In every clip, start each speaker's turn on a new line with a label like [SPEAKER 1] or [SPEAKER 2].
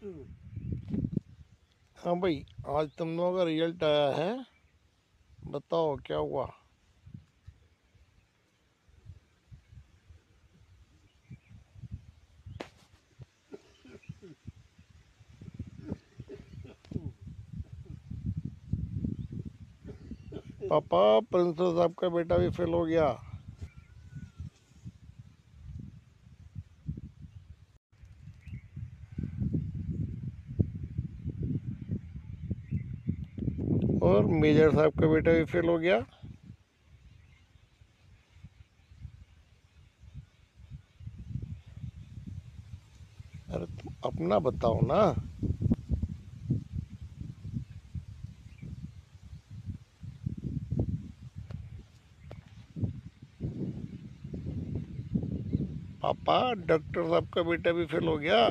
[SPEAKER 1] हाँ भाई, आज तुम लोगों का रिजल्ट आया है। बताओ क्या हुआ। पापा, प्रिंसिपल साहब का बेटा भी फेल हो गया। और मेजर साहब का बेटा भी फेल हो गया। अरे तुम अपना बताओ ना। पापा, डॉक्टर साहब का बेटा भी फेल हो गया।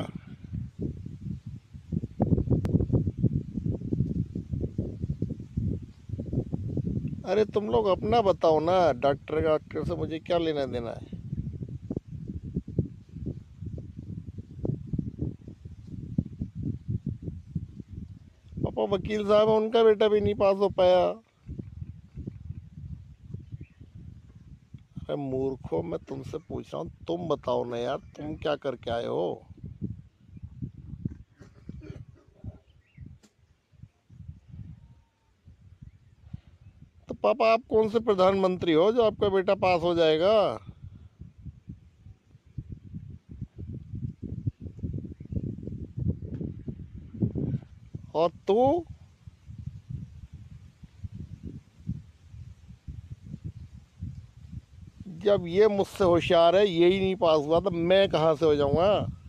[SPEAKER 1] अरे तुम लोग अपना बताओ ना। डॉक्टर से मुझे क्या लेना देना है। पापा, वकील साहब है, उनका बेटा भी नहीं पास हो पाया। अरे मूर्खो, मैं तुमसे पूछ रहा हूँ, तुम बताओ ना यार, तुम क्या करके आए हो। तो पापा, आप कौन से प्रधानमंत्री हो जो आपका बेटा पास हो जाएगा। और तू। जब ये मुझसे होशियार है, यही नहीं पास हुआ, तो मैं कहाँ से हो जाऊंगा।